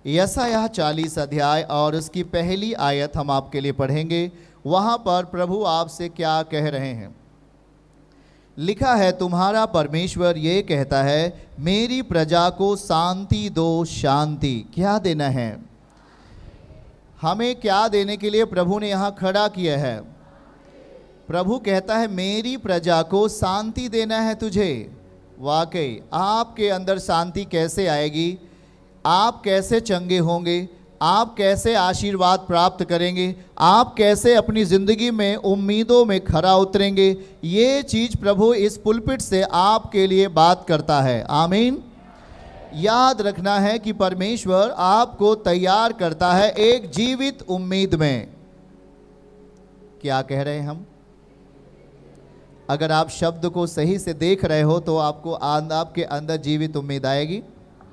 यशायाह 40 अध्याय और उसकी पहली आयत हम आपके लिए पढ़ेंगे। वहां पर प्रभु आपसे क्या कह रहे हैं। लिखा है, तुम्हारा परमेश्वर ये कहता है, मेरी प्रजा को शांति दो, शांति। क्या देना है हमें? क्या देने के लिए प्रभु ने यहाँ खड़ा किया है? प्रभु कहता है मेरी प्रजा को शांति देना है तुझे। वाकई आपके अंदर शांति कैसे आएगी? आप कैसे चंगे होंगे? आप कैसे आशीर्वाद प्राप्त करेंगे? आप कैसे अपनी ज़िंदगी में उम्मीदों में खरा उतरेंगे? ये चीज़ प्रभु इस पुलपिट से आपके लिए बात करता है। आमीन। याद रखना है कि परमेश्वर आपको तैयार करता है एक जीवित उम्मीद में। क्या कह रहे हैं हम? अगर आप शब्द को सही से देख रहे हो तो आपको आपके अंदर जीवित उम्मीद आएगी।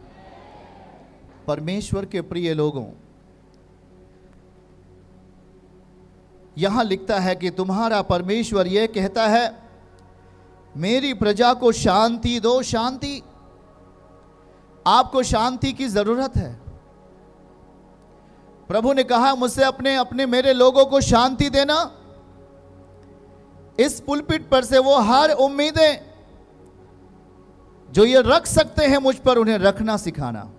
परमेश्वर के प्रिय लोगों, यहां लिखता है कि तुम्हारा परमेश्वर यह कहता है, मेरी प्रजा को शांति दो, शांति। आपको शांति की जरूरत है। प्रभु ने कहा मुझसे अपने मेरे लोगों को शांति देना। इस पुलपिट पर से वो हर उम्मीदें जो ये रख सकते हैं मुझ पर, उन्हें रखना सिखाना।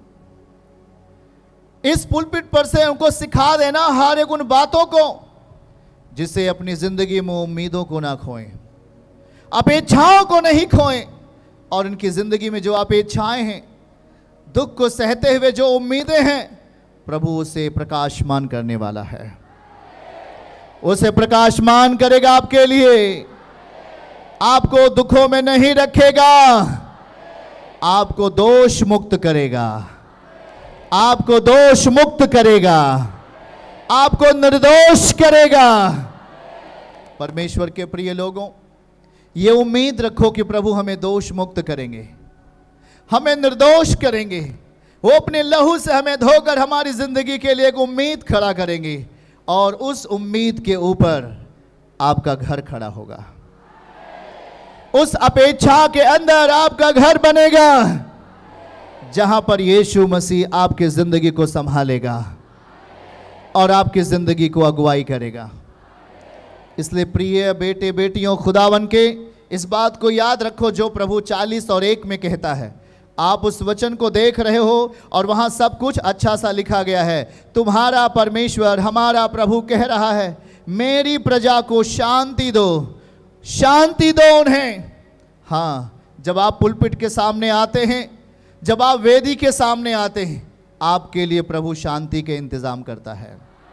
इस पुलपिट पर से उनको सिखा देना हर एक उन बातों को जिससे अपनी जिंदगी में उम्मीदों को ना खोएं, अपेक्षाओं को नहीं खोएं, और उनकी जिंदगी में जो अपेक्षाएं हैं, दुख को सहते हुए जो उम्मीदें हैं, प्रभु उसे प्रकाशमान करने वाला है। उसे प्रकाशमान करेगा आपके लिए। आपको दुखों में नहीं रखेगा, आपको दोष मुक्त करेगा, आपको दोष मुक्त करेगा, आपको निर्दोष करेगा। परमेश्वर के प्रिय लोगों, ये उम्मीद रखो कि प्रभु हमें दोष मुक्त करेंगे, हमें निर्दोष करेंगे। वो अपने लहू से हमें धोकर हमारी जिंदगी के लिए एक उम्मीद खड़ा करेंगे, और उस उम्मीद के ऊपर आपका घर खड़ा होगा। उस अपेक्षा के अंदर आपका घर बनेगा, जहां पर यीशु मसीह आपकी जिंदगी को संभालेगा और आपकी जिंदगी को अगुवाई करेगा। इसलिए प्रिय बेटे बेटियों, खुदावन के इस बात को याद रखो जो प्रभु 40 और 1 में कहता है। आप उस वचन को देख रहे हो और वहां सब कुछ अच्छा सा लिखा गया है। तुम्हारा परमेश्वर, हमारा प्रभु कह रहा है, मेरी प्रजा को शांति दो, शांति दो उन्हें। हाँ, जब आप पुलपिट के सामने आते हैं, जब आप वेदी के सामने आते हैं, आपके लिए प्रभु शांति के इंतजाम करता है।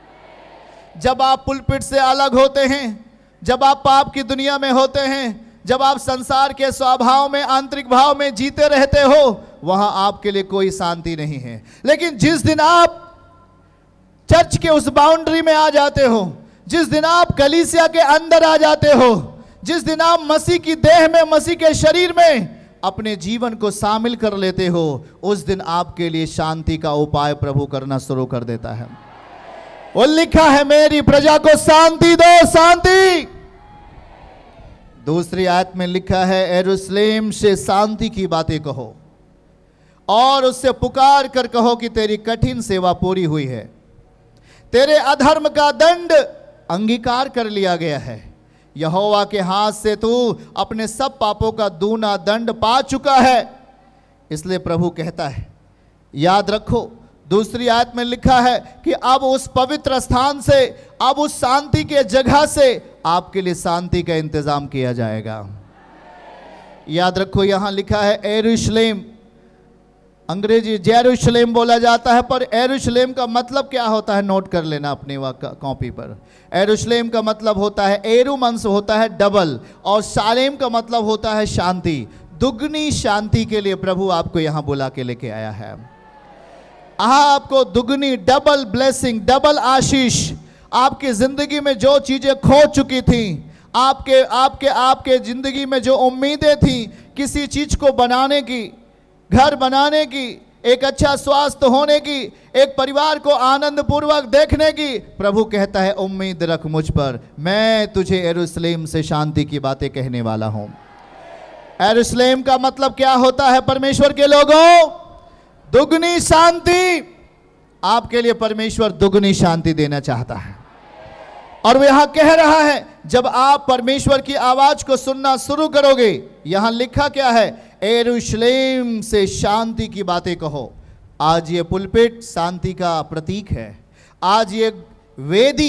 जब आप पुलपिट से अलग होते हैं, जब आप पाप की दुनिया में होते हैं, जब आप संसार के स्वभाव में, आंतरिक भाव में जीते रहते हो, वहां आपके लिए कोई शांति नहीं है। लेकिन जिस दिन आप चर्च के उस बाउंड्री में आ जाते हो, जिस दिन आप कलीसिया के अंदर आ जाते हो, जिस दिन आप मसीह की देह में, मसीह के शरीर में अपने जीवन को शामिल कर लेते हो, उस दिन आपके लिए शांति का उपाय प्रभु करना शुरू कर देता है। वो लिखा है, मेरी प्रजा को शांति दो, शांति। दूसरी आयत में लिखा है, यरूशलेम से शांति की बातें कहो और उससे पुकार कर कहो कि तेरी कठिन सेवा पूरी हुई है, तेरे अधर्म का दंड अंगीकार कर लिया गया है। यहोवा के हाथ से तू अपने सब पापों का दूना दंड पा चुका है। इसलिए प्रभु कहता है, याद रखो, दूसरी आयत में लिखा है कि अब उस पवित्र स्थान से, अब उस शांति के जगह से आपके लिए शांति का इंतजाम किया जाएगा। याद रखो, यहां लिखा है यरूशलेम, अंग्रेजी जेरूशलेम बोला जाता है, पर यरूशलेम का मतलब क्या होता है नोट कर लेना अपनी कॉपी पर। यरूशलेम का मतलब होता है, एरुमंस होता है डबल, और शालेम का मतलब होता है शांति। दुगनी शांति के लिए प्रभु आपको यहां बुला के लेके आया है। आपको दुगनी, डबल ब्लेसिंग, डबल आशीष। आपकी जिंदगी में जो चीजें खो चुकी थी, आपके जिंदगी में जो उम्मीदें थी किसी चीज को बनाने की, घर बनाने की, एक अच्छा स्वास्थ्य होने की, एक परिवार को आनंद पूर्वक देखने की, प्रभु कहता है उम्मीद रख मुझ पर, मैं तुझे यरूशलेम से शांति की बातें कहने वाला हूं। यरूशलेम का मतलब क्या होता है परमेश्वर के लोगों? दुगनी शांति। आपके लिए परमेश्वर दुगनी शांति देना चाहता है। और वो यहां कह रहा है, जब आप परमेश्वर की आवाज को सुनना शुरू करोगे, यहां लिखा क्या है, यरूशलेम से शांति की बातें कहो। आज ये पुलपिट शांति का प्रतीक है। आज ये वेदी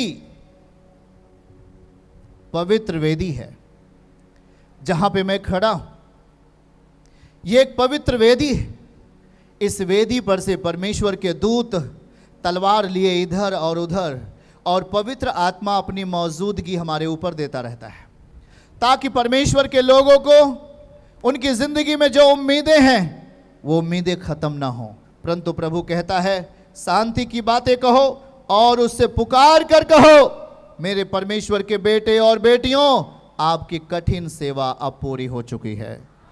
पवित्र वेदी है जहां पे मैं खड़ा हूं। ये एक पवित्र वेदी है। इस वेदी पर से परमेश्वर के दूत तलवार लिए इधर और उधर, और पवित्र आत्मा अपनी मौजूदगी हमारे ऊपर देता रहता है, ताकि परमेश्वर के लोगों को उनकी जिंदगी में जो उम्मीदें हैं वो उम्मीदें खत्म ना हो। परंतु प्रभु कहता है, शांति की बातें कहो और उससे पुकार कर कहो, मेरे परमेश्वर के बेटे और बेटियों, आपकी कठिन सेवा अब पूरी हो चुकी है।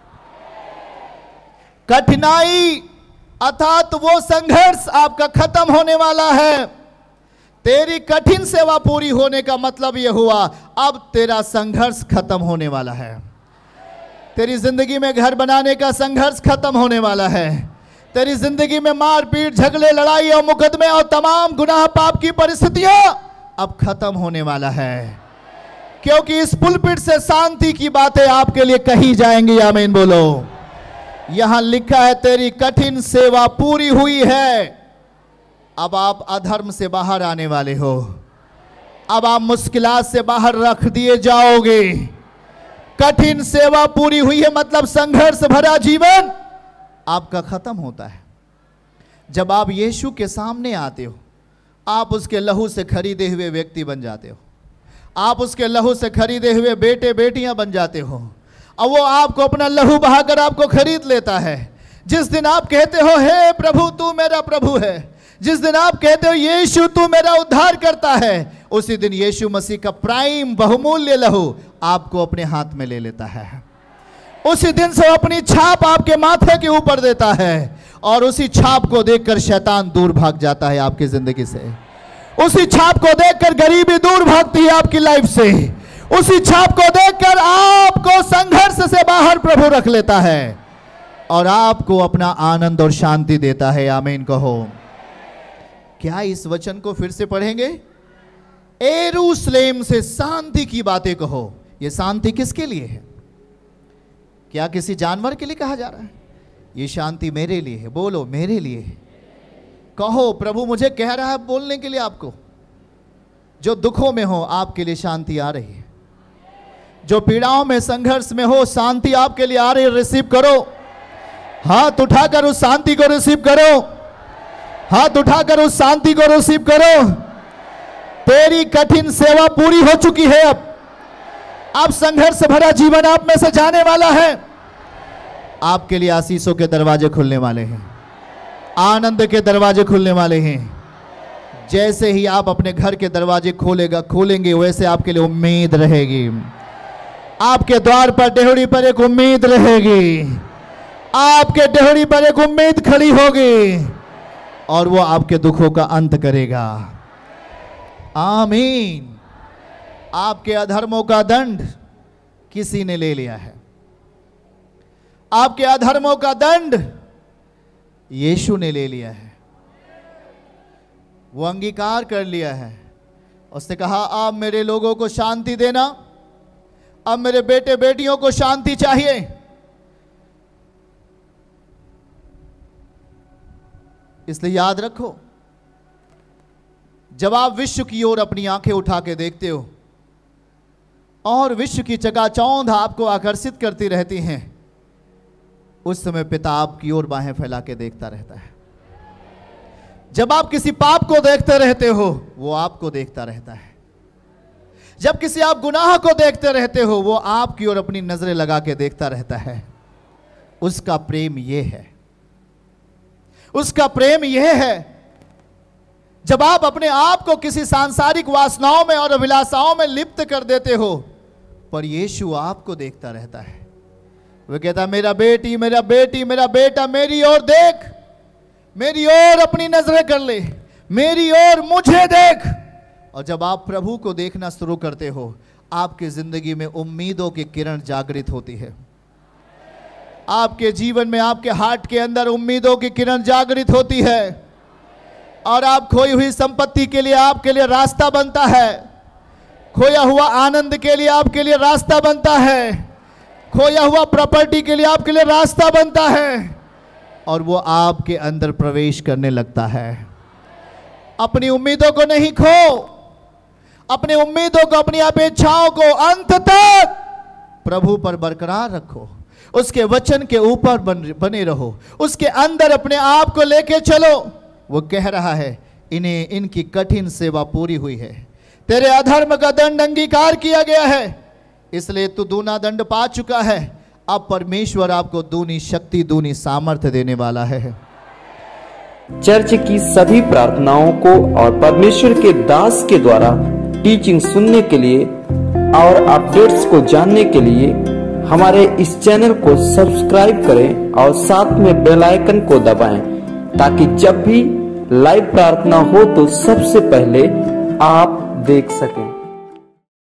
कठिनाई अर्थात वो संघर्ष आपका खत्म होने वाला है। तेरी कठिन सेवा पूरी होने का मतलब यह हुआ, अब तेरा संघर्ष खत्म होने वाला है। तेरी जिंदगी में घर बनाने का संघर्ष खत्म होने वाला है। तेरी जिंदगी में मारपीट, झगड़े, लड़ाई और मुकदमे और तमाम गुनाह पाप की परिस्थितियां अब खत्म होने वाला है, क्योंकि इस पुलपिट से शांति की बातें आपके लिए कही जाएंगी। आमीन बोलो। यहां लिखा है, तेरी कठिन सेवा पूरी हुई है। अब आप अधर्म से बाहर आने वाले हो। अब आप मुश्किलात से बाहर रख दिए जाओगे। कठिन सेवा पूरी हुई है मतलब संघर्ष भरा जीवन आपका खत्म होता है। जब आप यीशु के सामने आते हो, आप उसके लहू से खरीदे हुए व्यक्ति बन जाते हो। आप उसके लहू से खरीदे हुए बेटे बेटियां बन जाते हो, और वो आपको अपना लहू बहाकर आपको खरीद लेता है। जिस दिन आप कहते हो, हे प्रभु तू मेरा प्रभु है, जिस दिन आप कहते हो यीशु तू मेरा उद्धार करता है, उसी दिन यीशु मसीह का प्राइम बहुमूल्य लहू आपको अपने हाथ में ले लेता है। उसी दिन से अपनी छाप आपके माथे के ऊपर देता है, और उसी छाप को देखकर शैतान दूर भाग जाता है आपकी जिंदगी से। उसी छाप को देखकर गरीबी दूर भागती है आपकी लाइफ से। उसी छाप को देखकर आपको संघर्ष से बाहर प्रभु रख लेता है और आपको अपना आनंद और शांति देता है। आमीन कहो। क्या इस वचन को फिर से पढ़ेंगे? यरूशलेम से शांति की बातें कहो। यह शांति किसके लिए है? क्या किसी जानवर के लिए कहा जा रहा है? ये शांति मेरे लिए है। बोलो, मेरे लिए है। कहो, प्रभु मुझे कह रहा है बोलने के लिए आपको। जो दुखों में हो आपके लिए शांति आ रही है। जो पीड़ाओं में, संघर्ष में हो, शांति आपके लिए आ रही है। रिसीव करो। हाथ उठाकर उस शांति को रिसीव करो। हाथ उठाकर उस शांति को रिसीव करो। तेरी कठिन सेवा पूरी हो चुकी है। अब संघर्ष भरा जीवन आप में से जाने वाला है। आपके लिए आशीषों के दरवाजे खुलने वाले हैं। आनंद के दरवाजे खुलने वाले हैं। जैसे ही आप अपने घर के दरवाजे खोलेंगे, वैसे आपके लिए उम्मीद रहेगी। आपके द्वार पर, डेहड़ी पर एक उम्मीद रहेगी। आपके डेहड़ी पर एक उम्मीद खड़ी होगी, और वो आपके दुखों का अंत करेगा। आमीन। आपके अधर्मों का दंड किसी ने ले लिया है। आपके अधर्मों का दंड यीशु ने ले लिया है। वो अंगीकार कर लिया है। उसने कहा, अब मेरे लोगों को शांति देना। अब मेरे बेटे बेटियों को शांति चाहिए। इसलिए याद रखो, जब आप विश्व की ओर अपनी आंखें उठा के देखते हो और विश्व की चकाचौंध आपको आकर्षित करती रहती हैं, उस समय पिता आपकी ओर बाहें फैला के देखता रहता है। जब आप किसी पाप को देखते रहते हो, वो आपको देखता रहता है। जब किसी आप गुनाह को देखते रहते हो, वो आपकी ओर अपनी नजरें लगा के देखता रहता है। उसका प्रेम यह है। उसका प्रेम यह है, जब आप अपने आप को किसी सांसारिक वासनाओं में और अभिलाषाओं में लिप्त कर देते हो, पर यीशु आपको देखता रहता है। वो कहता, मेरा बेटी, मेरा बेटी, मेरा बेटा, मेरी ओर देख, मेरी ओर अपनी नजरें कर ले, मेरी ओर मुझे देख। और जब आप प्रभु को देखना शुरू करते हो, आपकी जिंदगी में उम्मीदों की किरण जागृत होती है। आपके जीवन में, आपके हार्ट के अंदर उम्मीदों की किरण जागृत होती है। और आप खोई हुई संपत्ति के लिए आपके लिए रास्ता बनता है, खोया हुआ आनंद के लिए आपके लिए रास्ता बनता है, खोया हुआ प्रॉपर्टी के लिए आपके लिए रास्ता बनता है और वो आपके अंदर प्रवेश करने लगता है। अपनी उम्मीदों को नहीं खो, अपनी उम्मीदों को, अपनी अपेक्षाओं को अंत तक प्रभु पर बरकरार रखो, उसके वचन के ऊपर बने रहो, उसके अंदर अपने आप को लेके चलो। वो कह रहा है इन्हें इनकी कठिन सेवा पूरी हुई है, तेरे अधर्म का दंड अंगीकार किया गया है, इसलिए तू दूना दंड पा चुका है। अब परमेश्वर आपको दूनी शक्ति, दूनी सामर्थ्य देने वाला है। चर्च की सभी प्रार्थनाओं को और परमेश्वर के दास के द्वारा टीचिंग सुनने के लिए और अपडेट्स को जानने के लिए हमारे इस चैनल को सब्सक्राइब करें और साथ में बेल आइकन को दबाएं, ताकि जब भी लाइव प्रार्थना हो तो सबसे पहले आप देख सकें।